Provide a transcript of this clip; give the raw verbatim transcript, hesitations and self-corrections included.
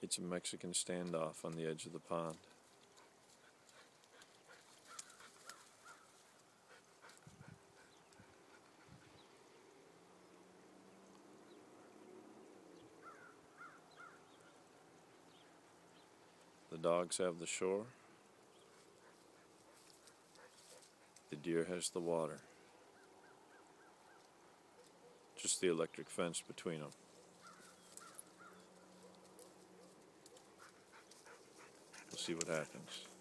It's a Mexican standoff on the edge of the pond. The dogs have the shore. The deer has the water. Just the electric fence between them. We'll see what happens.